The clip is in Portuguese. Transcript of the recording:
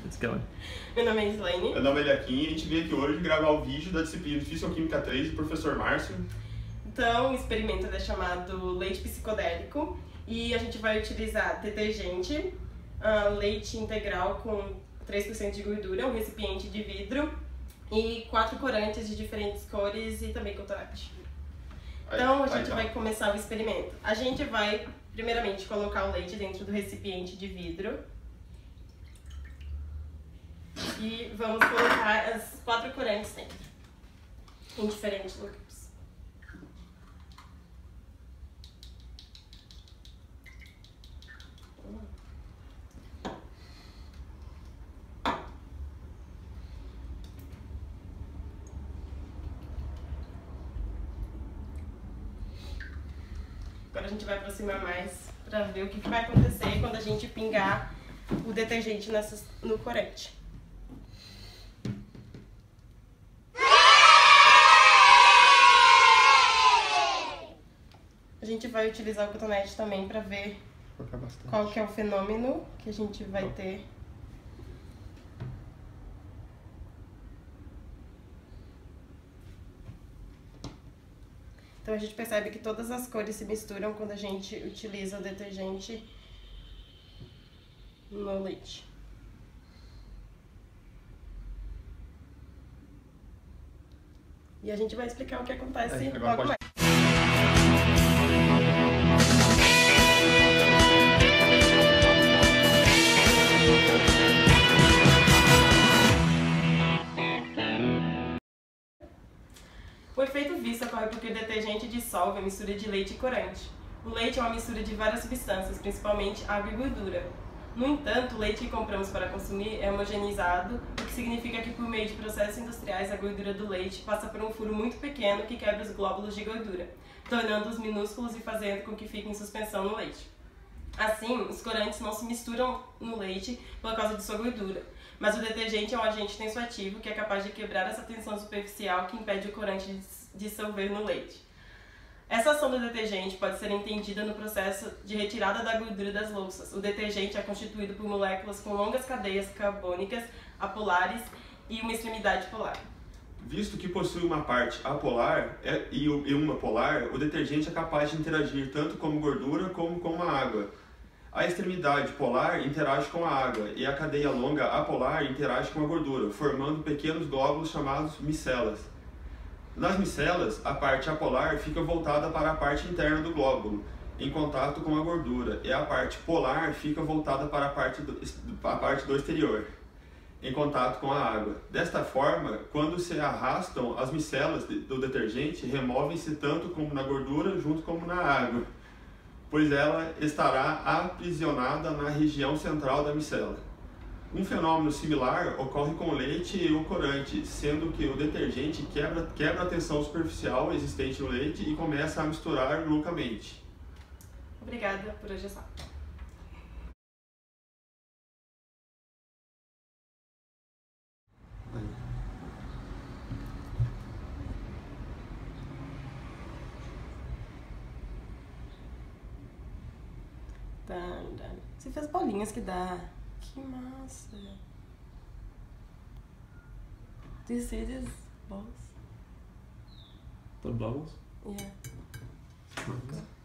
It's going. Meu nome é Islane. Meu nome é Eliakim e a gente veio aqui hoje gravar o vídeo da disciplina de Físico-Química 3 do professor Márcio. Então, o experimento é chamado leite psicodélico e a gente vai utilizar detergente, leite integral com 3% de gordura, um recipiente de vidro e 4 corantes de diferentes cores e também cotonete. Então, a gente vai começar o experimento. A gente vai, primeiramente, colocar o leite dentro do recipiente de vidro. E vamos colocar as 4 corantes dentro, em diferentes lugares. Agora a gente vai aproximar mais para ver o que vai acontecer quando a gente pingar o detergente no corante. A gente vai utilizar o cotonete também para ver qual que é o fenômeno que a gente vai ter. Então a gente percebe que todas as cores se misturam quando a gente utiliza o detergente no leite. E a gente vai explicar o que acontece logo mais. O efeito visto ocorre porque o detergente dissolve a mistura de leite e corante. O leite é uma mistura de várias substâncias, principalmente água e gordura. No entanto, o leite que compramos para consumir é homogeneizado, o que significa que por meio de processos industriais a gordura do leite passa por um furo muito pequeno que quebra os glóbulos de gordura, tornando-os minúsculos e fazendo com que fiquem em suspensão no leite. Assim, os corantes não se misturam no leite por causa de sua gordura, mas o detergente é um agente tensoativo que é capaz de quebrar essa tensão superficial que impede o corante de dissolver no leite. Essa ação do detergente pode ser entendida no processo de retirada da gordura das louças. O detergente é constituído por moléculas com longas cadeias carbônicas apolares e uma extremidade polar. Visto que possui uma parte apolar e uma polar, o detergente é capaz de interagir tanto com gordura como com a água. A extremidade polar interage com a água e a cadeia longa apolar interage com a gordura, formando pequenos glóbulos chamados micelas. Nas micelas, a parte apolar fica voltada para a parte interna do glóbulo, em contato com a gordura, e a parte polar fica voltada para a parte do exterior, em contato com a água. Desta forma, quando se arrastam as micelas do detergente, removem-se tanto como na gordura, junto como na água, pois ela estará aprisionada na região central da micela. Um fenômeno similar ocorre com o leite e o corante, sendo que o detergente quebra a tensão superficial existente no leite e começa a misturar loucamente. Obrigada, por hoje é só. Você fez bolinhas que dá. Que massa! Do you see these balls? The bubbles? Yeah. Okay.